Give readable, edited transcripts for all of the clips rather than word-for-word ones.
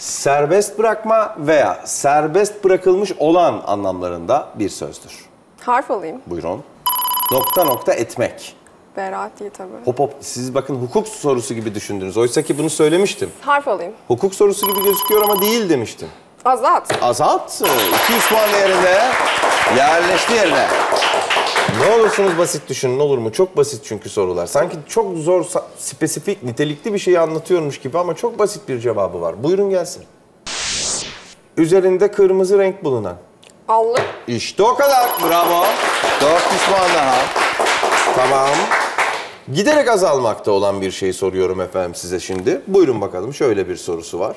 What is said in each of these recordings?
Serbest bırakma veya serbest bırakılmış olan anlamlarında bir sözdür. Harf alayım. Buyurun. Nokta nokta etmek. Beraat değil tabii. Hop hop, siz bakın hukuk sorusu gibi düşündünüz. Oysa ki bunu söylemiştim. Harf alayım. Hukuk sorusu gibi gözüküyor ama değil demiştim. Azat. Azat 200 puan değerinde yerleşti yerine. Ne olursunuz basit düşünün, olur mu? Çok basit çünkü sorular. Sanki çok zor, spesifik, nitelikli bir şeyi anlatıyormuş gibi ama çok basit bir cevabı var. Buyurun gelsin. Üzerinde kırmızı renk bulunan. Allık. İşte o kadar. Bravo. 400 puan daha. Tamam. Giderek azalmakta olan bir şey soruyorum efendim size şimdi. Buyurun bakalım, şöyle bir sorusu var.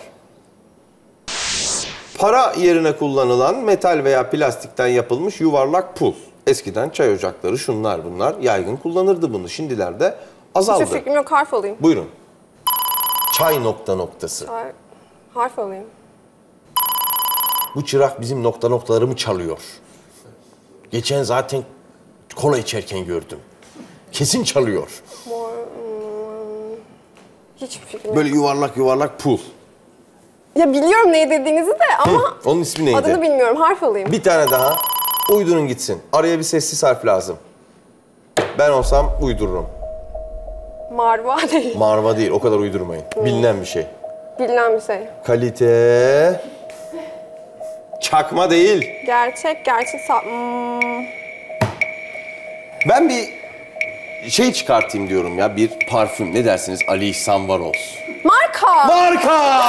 Para yerine kullanılan metal veya plastikten yapılmış yuvarlak pul. Eskiden çay ocakları şunlar bunlar yaygın kullanırdı bunu. Şimdilerde azaldı. Hiçbir fikrim yok, harf alayım. Buyurun. Çay nokta noktası. Harf alayım. Bu çırak bizim nokta noktalarımı çalıyor. Geçen zaten kola içerken gördüm. Kesin çalıyor. Hiçbir fikrim yok. Böyle yuvarlak yuvarlak pul. Ya biliyorum ne dediğinizi de ama Onun ismi neydi? adını bilmiyorum. Harf alayım. Bir tane daha. Uydurun gitsin. Araya bir sessiz harf lazım. Ben olsam uydururum. Marva değil. Marva değil, o kadar uydurmayın. Bilinen bir şey. Bilinen bir şey. Kalite. Çakma değil. Gerçek. Ben bir şey çıkartayım diyorum ya, bir parfüm. Ne dersiniz? Ali İhsan Varol. Marka. Marka!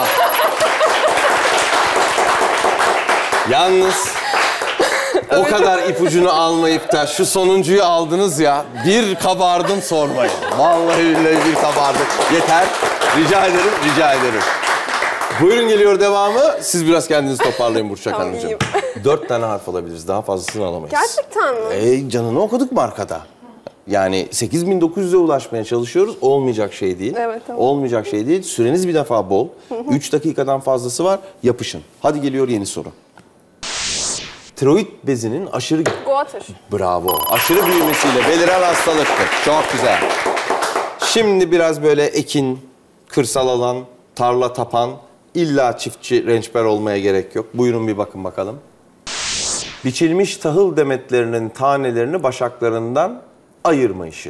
Yalnız o kadar ipucunu almayıp da şu sonuncuyu aldınız ya, bir kabardım sormayın. Vallahi billahi bir kabardım. Yeter. Rica ederim, rica ederim. Buyurun, geliyor devamı. Siz biraz kendinizi toparlayın Burçak Tamam, Hanımcığım. iyiyim. 4 tane harf alabiliriz. Daha fazlasını alamayız. Gerçekten mi? Canını okuduk markada. Yani 8900'e ulaşmaya çalışıyoruz. Olmayacak şey değil. Evet, tamam. Olmayacak şey değil. Süreniz bir defa bol. 3 dakikadan fazlası var. Yapışın. Hadi geliyor yeni soru. Tiroid bezinin aşırı... Goatır. Bravo. Aşırı büyümesiyle beliren hastalıktır. Çok güzel. Şimdi biraz böyle ekin, kırsal alan, tarla tapan, illa çiftçi, rençber olmaya gerek yok. Buyurun bir bakın bakalım. Biçilmiş tahıl demetlerinin tanelerini başaklarından ayırma işi.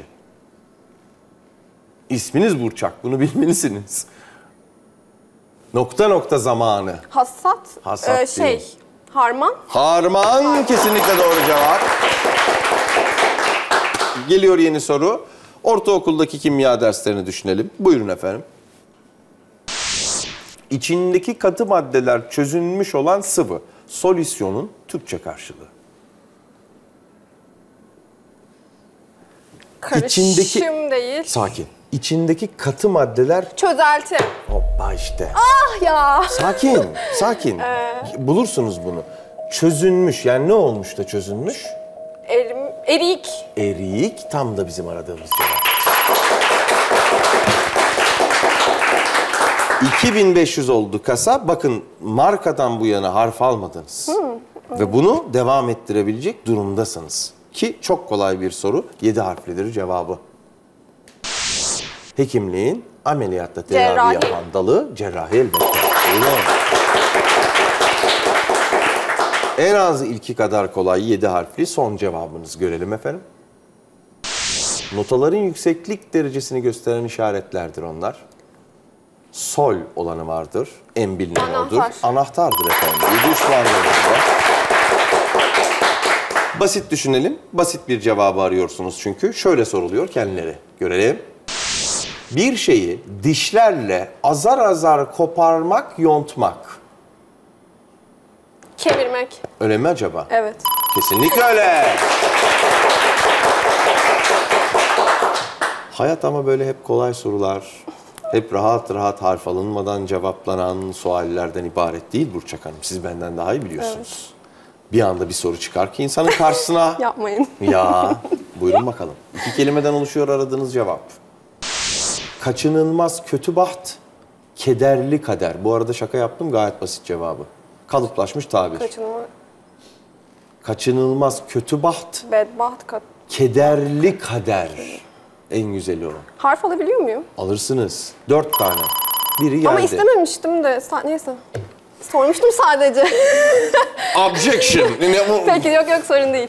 İsminiz Burçak, bunu bilmelisiniz. Nokta nokta zamanı. Hasat. Hasat değil. Harman. Harman kesinlikle doğru cevap. Geliyor yeni soru. Ortaokuldaki kimya derslerini düşünelim. Buyurun efendim. İçindeki katı maddeler çözünmüş olan sıvı. Solüsyonun Türkçe karşılığı. Karışım değil. Sakin. İçindeki katı maddeler... Çözelti. Hoppa işte. Ah ya. Sakin, sakin. Bulursunuz bunu. Çözünmüş, yani ne olmuş da çözünmüş? Erik. Erik, tam da bizim aradığımız cevap. 2500 oldu kasa. Bakın, markadan bu yana harf almadınız. Ve bunu devam ettirebilecek durumdasınız. Ki çok kolay bir soru. 7 harflidir cevabı. Hekimliğin ameliyatta tedavi yapan dalı cerrahi elbette. Buyurun. En az ilki kadar kolay 7 harfli son cevabınızı görelim efendim. Notaların yükseklik derecesini gösteren işaretlerdir onlar. Sol olanı vardır. En bilinen odur. Anahtardır efendim. 700 puan veriyorlar. Basit düşünelim. Basit bir cevabı arıyorsunuz çünkü. Şöyle soruluyor kendileri. Görelim. Bir şeyi dişlerle azar azar koparmak, yontmak. Kemirmek. Öyle mi acaba? Evet. Kesinlikle öyle. Hayat ama böyle hep kolay sorular, hep rahat rahat harf alınmadan cevaplanan suallerden ibaret değil Burçak Hanım. Siz benden daha iyi biliyorsunuz. Evet. Bir anda bir soru çıkar ki insanın karşısına... Yapmayın. Ya, buyurun bakalım. 2 kelimeden oluşuyor aradığınız cevap. Kaçınılmaz kötü baht, kederli kader. Bu arada şaka yaptım, gayet basit cevabı. Kalıplaşmış tabir. Kaçınılmaz kötü baht, bedbaht, kederli kader. En güzeli o. Harf alabiliyor muyum? Alırsınız. 4 tane. Biri geldi. Ama istememiştim de. Neyse. Sormuştum sadece. Objection. Peki yok sorun değil.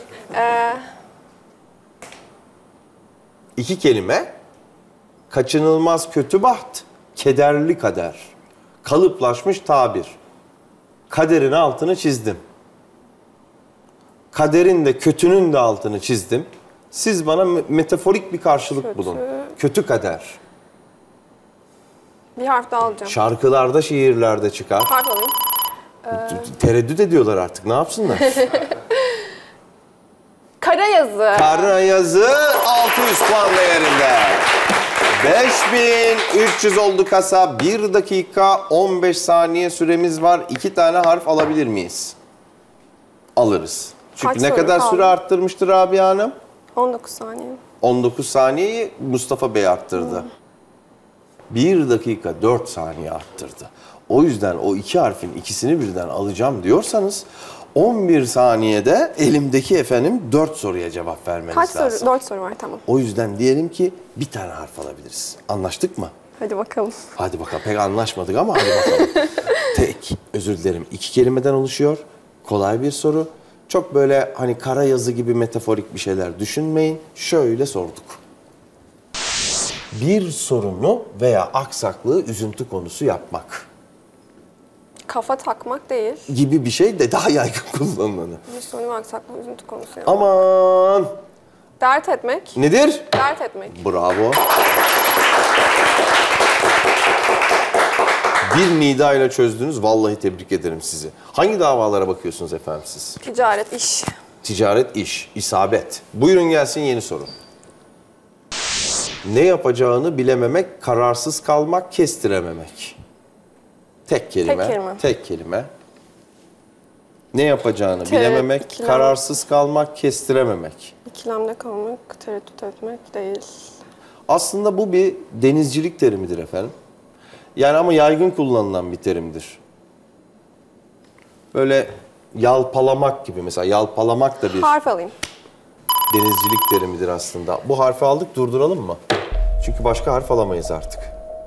İki kelime. Kaçınılmaz kötü baht, kederli kader. Kalıplaşmış tabir. Kaderin altını çizdim. Kaderin de kötünün de altını çizdim. Siz bana metaforik bir karşılık bulun. Kötü kader. Bir harf daha alacağım. Şarkılarda, şiirlerde çıkar. Harf alayım. Tereddüt ediyorlar artık. Ne yapsınlar? Kara yazı. Kara yazı 600 puan değerinde. 5300 oldu kasa. 1 dakika 15 saniye süremiz var. 2 tane harf alabilir miyiz? Alırız. Çünkü Kaç ne soru kadar kaldı? süre arttırmıştır Rabia Hanım? 19 saniye. 19 saniyeyi Mustafa Bey arttırdı. 1 dakika 4 saniye arttırdı. O yüzden o iki harfin ikisini birden alacağım diyorsanız 11 saniyede elimdeki 4 soruya cevap vermeniz Kaç lazım. soru? 4 soru var tamam. O yüzden diyelim ki bir tane harf alabiliriz. Anlaştık mı? Hadi bakalım. Hadi bakalım. Pek anlaşmadık ama hadi bakalım. Özür dilerim. 2 kelimeden oluşuyor. Kolay bir soru. Çok böyle hani kara yazı gibi metaforik bir şeyler düşünmeyin. Şöyle sorduk. Bir sorunu veya aksaklığı üzüntü konusu yapmak Kafa takmak değil. gibi bir şey de daha yaygın kullanılanı. Bir sorun var aksaklık, üzüntü konusu. Yani. Aman! Dert etmek. Nedir? Dert etmek. Bravo. Bir nida ile çözdünüz. Vallahi tebrik ederim sizi. Hangi davalara bakıyorsunuz efendim siz? Ticaret, iş. Ticaret, iş, isabet. Buyurun gelsin yeni soru. Ne yapacağını bilememek, kararsız kalmak, kestirememek. Tek kelime. Tek kelime. Tek kelime. Ne yapacağını Tereddüt, bilememek, ikilem. kararsız kalmak, kestirememek. İkilemde kalmak, tereddüt etmek değil. Aslında bu bir denizcilik terimidir efendim. Yani ama yaygın kullanılan bir terimdir. Böyle yalpalamak gibi mesela. Yalpalamak da bir Harf alayım. denizcilik terimidir aslında. Bu harfi aldık, durduralım mı? Çünkü başka harf alamayız artık.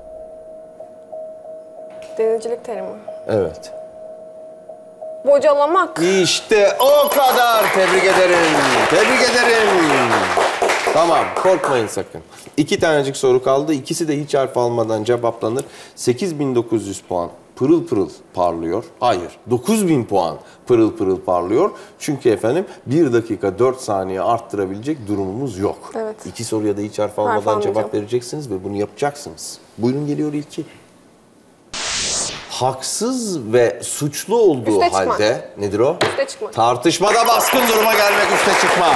Denizcilik terimi. Evet. Bocalamak. İşte o kadar. Tebrik ederim. Tebrik ederim. Tamam, korkmayın sakın. 2 tanecik soru kaldı. İkisi de hiç harf almadan cevaplanır. 8900 puan pırıl pırıl parlıyor. Hayır, 9000 puan pırıl pırıl parlıyor. Çünkü 1 dakika 4 saniye arttırabilecek durumumuz yok. Evet. 2 soruya da hiç harf almadan almayacağım. cevap vereceksiniz ve bunu yapacaksınız. Buyurun geliyor ilki. Haksız ve suçlu olduğu Üste çıkmak. halde nedir o? Üste çıkmak. Tartışmada baskın duruma gelmek, üste çıkmak.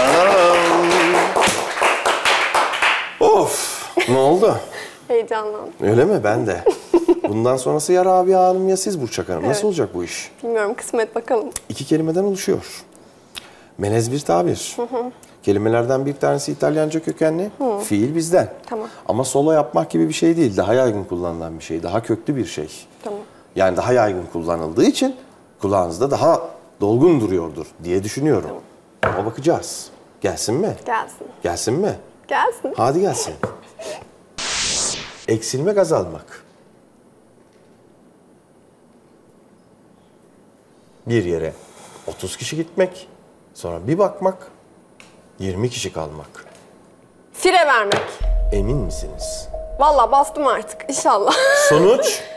Of! Ne oldu? Heyecanlandım. Öyle mi? Ben de. Bundan sonrası ya Rabia Hanım ya siz Burçak Hanım. Nasıl Evet. olacak bu iş? Bilmiyorum, kısmet bakalım. 2 kelimeden oluşuyor. Melez bir tabir. Kelimelerden bir tanesi İtalyanca kökenli, fiil bizden. Tamam. Ama solo yapmak gibi bir şey değil. Daha yaygın kullanılan bir şey, daha köklü bir şey. Tamam. Yani daha yaygın kullanıldığı için kulağınızda daha dolgun duruyordur diye düşünüyorum. Ama bakacağız. Gelsin mi? Gelsin. Gelsin mi? Gelsin. Hadi gelsin. Eksilmek, azalmak. Bir yere 30 kişi gitmek, sonra bir bakmak, 20 kişi kalmak. Fire vermek. Emin misiniz? Vallahi bastım artık inşallah. Sonuç?